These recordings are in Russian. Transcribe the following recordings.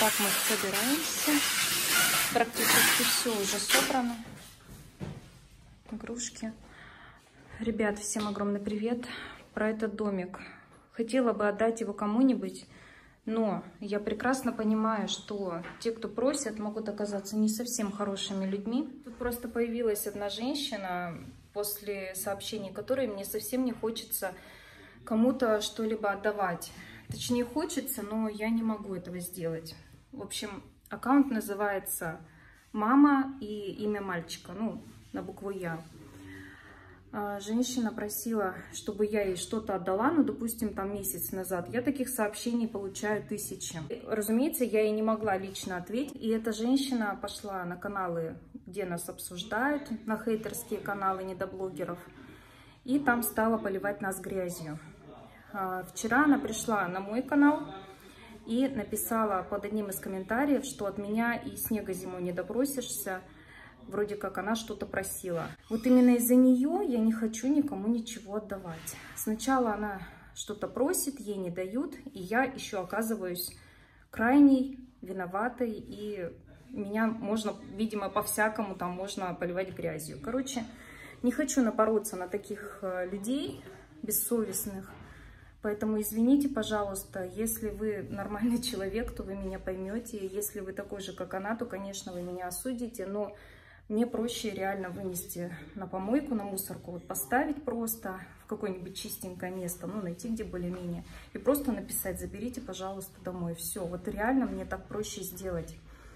так мы собираемся. Практически все уже собрано. Игрушки. Ребят, всем огромный привет. Про этот домик. Хотела бы отдать его кому-нибудь, но я прекрасно понимаю, что те, кто просят, могут оказаться не совсем хорошими людьми. Тут просто появилась одна женщина, после сообщений которой мне совсем не хочется кому-то что-либо отдавать. Точнее, хочется, но я не могу этого сделать. В общем, аккаунт называется «Мама» и имя мальчика, ну, на букву «Я». Женщина просила, чтобы я ей что-то отдала, ну, допустим, там месяц назад. Я таких сообщений получаю тысячи. Разумеется, я ей не могла лично ответить. И эта женщина пошла на каналы, где нас обсуждают, на хейтерские каналы недоблогеров, и там стала поливать нас грязью. Вчера она пришла на мой канал и написала под одним из комментариев, что от меня и снега зимой не допросишься. Вроде как она что-то просила. Вот именно из-за нее я не хочу никому ничего отдавать. Сначала она что-то просит, ей не дают, и я еще оказываюсь крайней, виноватой, и меня можно, видимо, по-всякому там можно поливать грязью. Короче, не хочу напороться на таких людей бессовестных, поэтому извините, пожалуйста, если вы нормальный человек, то вы меня поймете, если вы такой же, как она, то, конечно, вы меня осудите, но мне проще реально вынести на помойку, на мусорку, вот поставить просто в какое-нибудь чистенькое место, ну, найти где более-менее, и просто написать: заберите, пожалуйста, домой. Все, вот реально мне так проще сделать,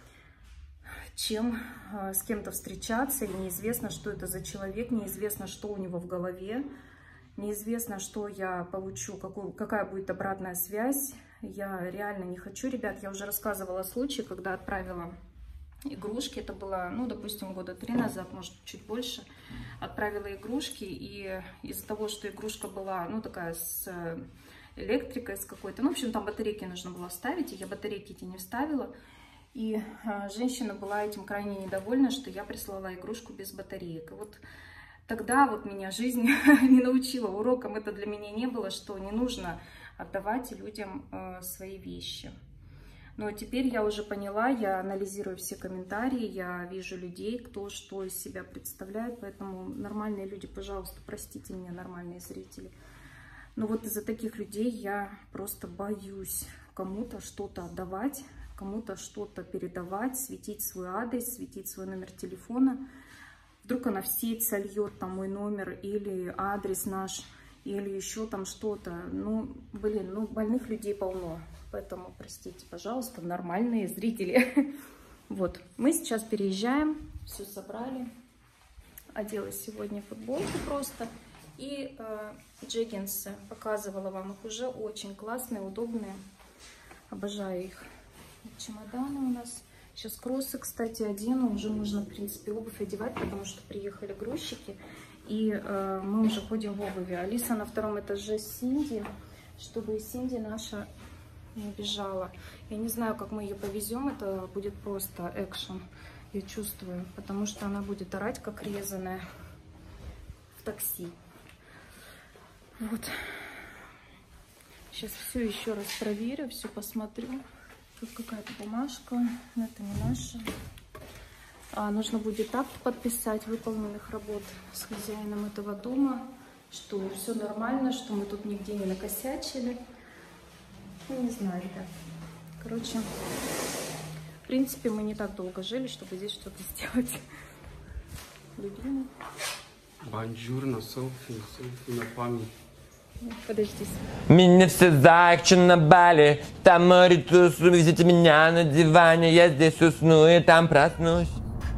чем с кем-то встречаться, и неизвестно, что это за человек, неизвестно, что у него в голове, неизвестно, что я получу, какая будет обратная связь. Я реально не хочу, ребят. Я уже рассказывала случай, когда отправила игрушки, это было, ну, допустим, года 3 назад, может, чуть больше, отправила игрушки, и из-за того, что игрушка была, ну, такая с электрикой, с какой-то, ну, в общем, там батарейки нужно было вставить, и я батарейки эти не вставила, и женщина была этим крайне недовольна, что я прислала игрушку без батареек. И вот тогда вот меня жизнь не научила, уроком это для меня не было, что не нужно отдавать людям свои вещи. Но теперь я уже поняла, я анализирую все комментарии, я вижу людей, кто что из себя представляет, поэтому нормальные люди, пожалуйста, простите меня, нормальные зрители. Но вот из-за таких людей я просто боюсь кому-то что-то отдавать, кому-то что-то передавать, светить свой адрес, светить свой номер телефона. Вдруг она в сеть сольет там мой номер или адрес наш, или еще там что-то. Ну, блин, ну, больных людей полно. Поэтому, простите, пожалуйста, нормальные зрители. Вот, мы сейчас переезжаем, все собрали. Одела сегодня футболку просто. И джеггинсы, показывала вам их уже, очень классные, удобные. Обожаю их. Чемоданы у нас. Сейчас кроссы, кстати, одену. Уже можно, в принципе, обувь одевать, потому что приехали грузчики. И мы уже ходим в обуви. Алиса на 2-м этаже с Синди, чтобы Синди наша не бежала. Я не знаю, как мы ее повезем. Это будет просто экшен, я чувствую. Потому что она будет орать, как резаная в такси. Вот. Сейчас все еще раз проверю, все посмотрю. Тут какая-то бумажка. Это не наша. Нужно будет акт подписать выполненных работ с хозяином этого дома, что все нормально, что мы тут нигде не накосячили. Ну, не знаю, ребят. Короче, в принципе, мы не так долго жили, чтобы здесь что-то сделать. Любимый. Бонжурно, селфи на память. Подожди. Меня все захчу на Бали, там море тусу, везите меня на диване, я здесь усну и там проснусь.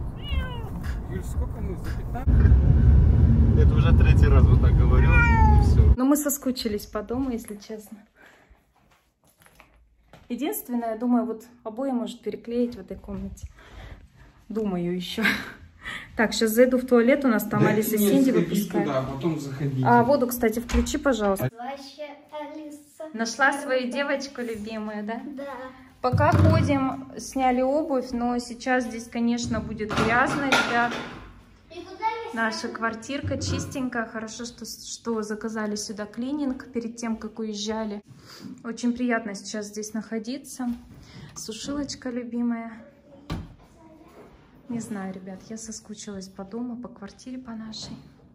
Юль, сколько мы за 15? Это уже 3-й раз вот так говорю, и все. Но мы соскучились по дому, если честно. Единственное, я думаю, вот обои может переклеить в этой комнате. Думаю еще. Так, сейчас зайду в туалет, у нас там Алиса Синди выпускает. Туда, потом заходите. Воду, кстати, включи, пожалуйста. Нашла свою девочку любимую, да? Да. Пока ходим, сняли обувь, но сейчас здесь, конечно, будет грязно, ребят. Наша квартирка чистенькая. Хорошо, что заказали сюда клининг перед тем, как уезжали. Очень приятно сейчас здесь находиться. Сушилочка любимая. Не знаю, ребят, я соскучилась по дому, по квартире, по нашей.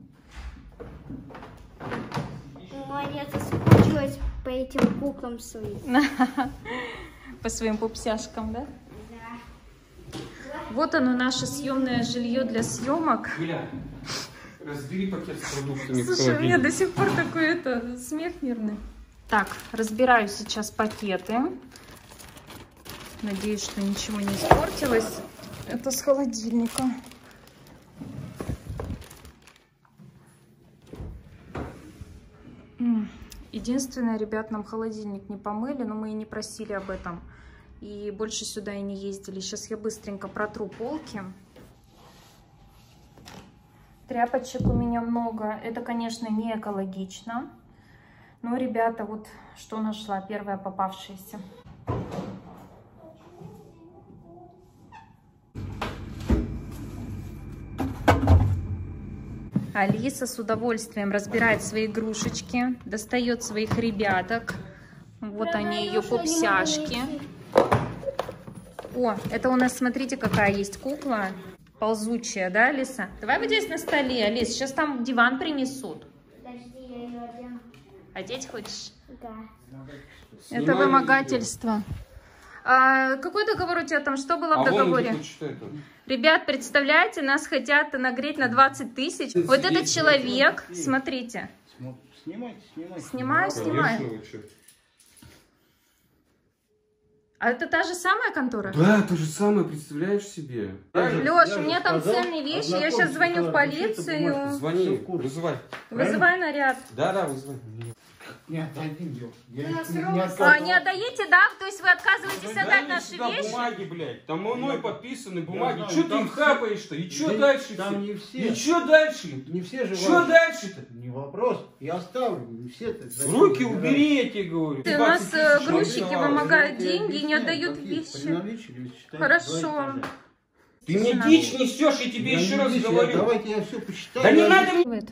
Я соскучилась по этим куклам своим. По своим пупсяшкам, да? Да. Вот оно, наше съемное жилье для съемок. Юля, разбери пакет с продуктами. Слушай, у меня до сих пор такой смех нервный. Так, разбираю сейчас пакеты. Надеюсь, что ничего не испортилось. Это с холодильника. Единственное, ребят, нам холодильник не помыли, но мы и не просили об этом. И больше сюда и не ездили. Сейчас я быстренько протру полки. Тряпочек у меня много. Это, конечно, не экологично. Но, ребята, вот что нашла, первая попавшаяся. Алиса с удовольствием разбирает свои игрушечки, достает своих ребяток. Вот они, ее пупсяшки. О, это у нас, смотрите, какая есть кукла. Ползучая, да, Алиса? Давай вот здесь на столе, Алис. Сейчас там диван принесут. Подожди, я ее одену. Одеть хочешь? Да. Это вымогательство. А какой договор у тебя там? Что было в договоре? Ребят, представляете, нас хотят нагреть на 20 тысяч. Вот этот человек, смотрите. Снимаю. А это та же самая контора? Да, то же самое, представляешь себе. Леш, у меня там ценные вещи, я сейчас звоню в полицию. Звони, вызывай. Вызывай наряд. Да, вызывай. Не отдадим ее. Не отдаете, да? То есть вы отказываетесь отдать наши вещи? Бумаги, блядь. Там мной подписаны бумаги. Что ты им хапаешь-то? И что дальше? Там не все. И что дальше? Не все же. Что дальше-то? Не вопрос. Я оставлю. Не все. Руки убери, я тебе говорю. У нас грузчики вымогают деньги и не отдают вещи. Хорошо. Ты мне дичь несешь, я тебе еще раз говорю. Давайте я все посчитаю. Да не надо.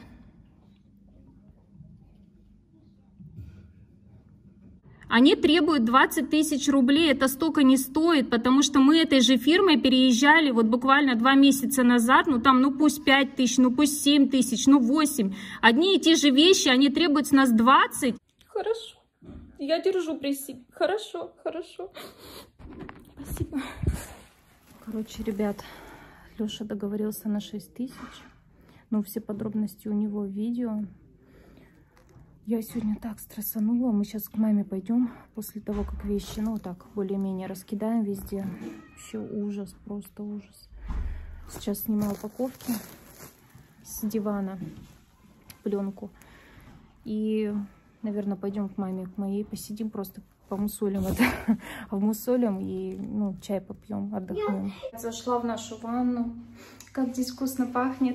Они требуют 20 тысяч рублей, это столько не стоит, потому что мы этой же фирмой переезжали вот буквально 2 месяца назад, ну там, ну пусть 5 тысяч, ну пусть 7 тысяч, ну 8. Одни и те же вещи, они требуют с нас 20. Хорошо, я держу при себе. Хорошо. Спасибо. Короче, ребят, Леша договорился на 6 тысяч. Ну, все подробности у него в видео. Я сегодня так стрессанула. Мы сейчас к маме пойдем после того, как вещи, ну, так, более-менее раскидаем везде. Вообще ужас, просто ужас. Сейчас снимаю упаковки с дивана, пленку. И, наверное, пойдем к маме, к моей, посидим, просто помусолим это, обмусолим и, ну, чай попьем, отдохнем. Зашла в нашу ванну. Как здесь вкусно пахнет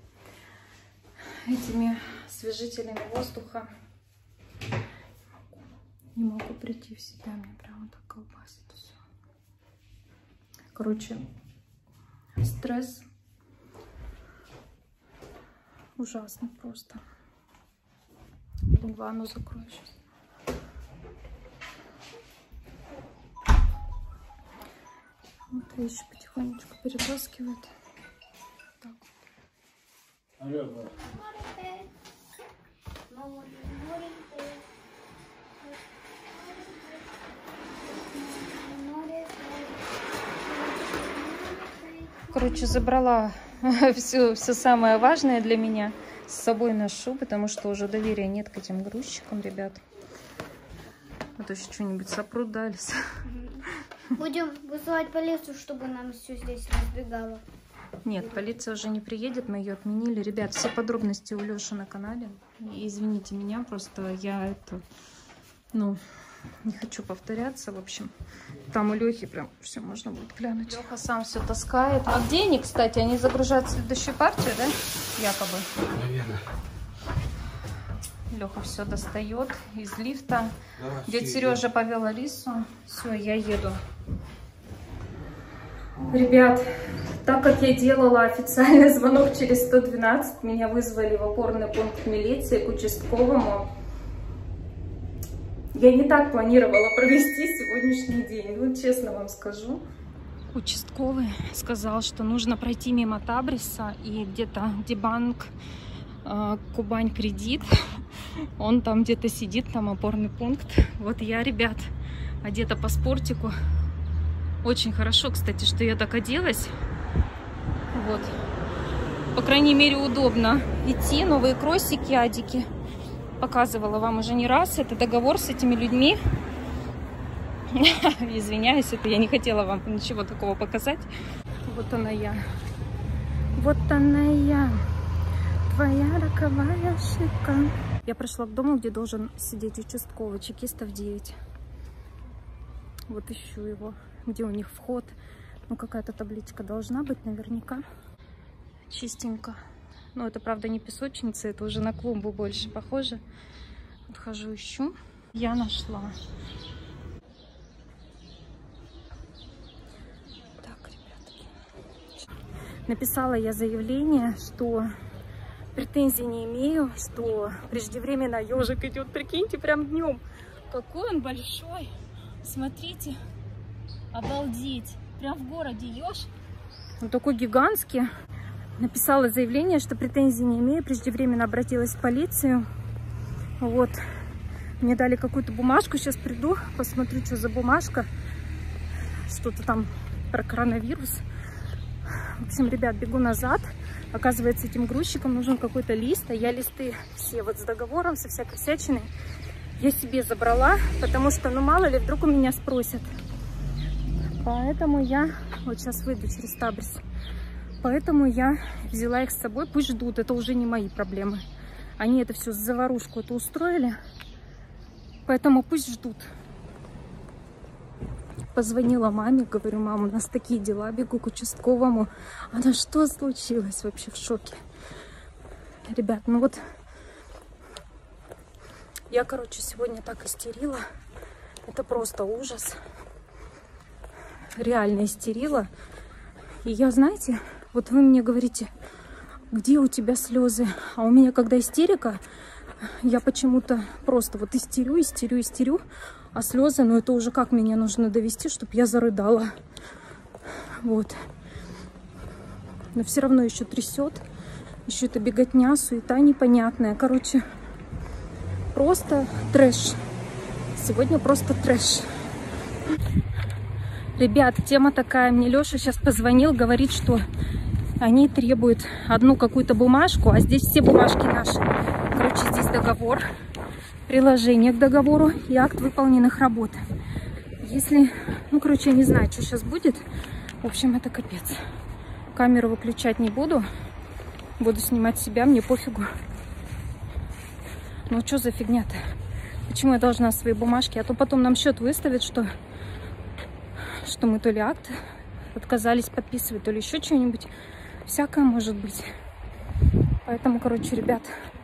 этими освежителями воздуха. Не могу прийти в себя, мне прямо так колбасит все. Короче, стресс ужасный просто. Блин, ванну закрою сейчас. Вот вещи потихонечку перетаскивают. Так вот. Короче, забрала все самое важное для меня. С собой ношу, потому что уже доверия нет к этим грузчикам, ребят. А то еще что-нибудь сопрут, да, Алиса? Будем вызывать полицию, чтобы нам все здесь разбегало. Нет, полиция уже не приедет, мы ее отменили. Ребят, все подробности у Леши на канале. И извините меня, просто я это, ну, не хочу повторяться, в общем. Там у Лехи прям все можно будет глянуть. Леха сам все таскает. А где они, кстати? Они загружают следующую партию, да? Якобы. Наверное. Леха все достает из лифта. Дядя Сережа повел Алису. Все, я еду. Ребят, так как я делала официальный звонок через 112, меня вызвали в опорный пункт милиции к участковому. Я не так планировала провести сегодняшний день, ну, честно вам скажу. Участковый сказал, что нужно пройти мимо Табриса, и где-то, где банк Кубань Кредит, он там где-то сидит, там опорный пункт. Вот я, ребят, одета по спортику. Очень хорошо, кстати, что я так оделась. Вот. По крайней мере, удобно идти. Новые кроссики, адики. Показывала вам уже не раз. Это договор с этими людьми. Извиняюсь, это я не хотела вам ничего такого показать. Вот она я. Вот она я. Твоя роковая ошибка. Я пришла к дому, где должен сидеть участковый, чекистов 9. Вот ищу его. Где у них вход? Ну, какая-то табличка должна быть наверняка. Чистенько. Но это, правда, не песочница, это уже на клумбу больше похоже. Вот хожу, ищу. Я нашла. Так, ребятки. Написала я заявление, что претензий не имею, что преждевременно ежик идет. Прикиньте, прям днем. Какой он большой. Смотрите. Обалдеть. Прям в городе еж. Он такой гигантский. Написала заявление, что претензий не имею. Преждевременно обратилась в полицию. Вот. Мне дали какую-то бумажку. Сейчас приду, посмотрю, что за бумажка. Что-то там про коронавирус. В общем, ребят, бегу назад. Оказывается, этим грузчикам нужен какой-то лист. А я листы все вот с договором, со всякой всячиной я себе забрала. Потому что, ну мало ли, вдруг у меня спросят. Поэтому я... Вот сейчас выйду через Табрис. Поэтому я взяла их с собой. Пусть ждут. Это уже не мои проблемы. Они это все заварушку это устроили. Поэтому пусть ждут. Позвонила маме. Говорю, мама, у нас такие дела. Бегу к участковому. Она, что случилось? Вообще в шоке. Ребят, ну вот... Я, короче, сегодня так истерила. Это просто ужас. Реально истерила. И я, знаете, вот вы мне говорите, где у тебя слезы? А у меня, когда истерика, я почему-то просто вот истерю, а слезы, ну это уже как меня нужно довести, чтобы я зарыдала. Вот. Но все равно еще трясет. Еще это беготня, суета непонятная. Короче, просто трэш. Сегодня просто трэш. Ребят, тема такая. Мне Леша сейчас позвонил, говорит, что они требуют одну какую-то бумажку, а здесь все бумажки наши. Короче, здесь договор, приложение к договору и акт выполненных работ. Если, ну, короче, я не знаю, что сейчас будет. В общем, это капец. Камеру выключать не буду. Буду снимать себя, мне пофигу. Ну, что за фигня-то? Почему я должна свои бумажки? А то потом нам счет выставят, что мы то ли акт отказались подписывать, то ли еще что-нибудь. Всякое может быть. Поэтому, короче, ребят,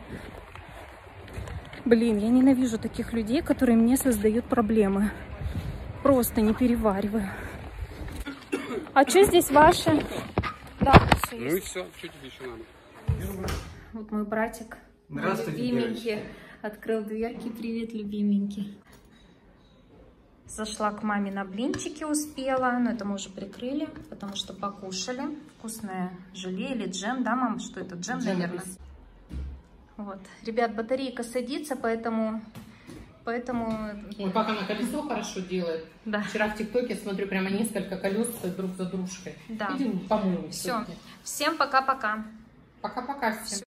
блин, я ненавижу таких людей, которые мне создают проблемы. Просто не перевариваю. А что здесь ваше? Да, все есть. Ну и все, что тебе еще надо? Вот мой братик, Здравствуйте, любименький, открыл дверки. Привет, любименький. Зашла к маме на блинчики, успела, но это мы уже прикрыли, потому что покушали. Вкусное желе или джем, да, мам? Что это? Джем, наверное. Вот. Ребят, батарейка садится, поэтому... Ой, как она колесо хорошо делает. Да. Вчера в ТикТоке смотрю прямо несколько колес друг за дружкой. Да. Идем помоем. Все. Всем пока-пока. Пока-пока всем.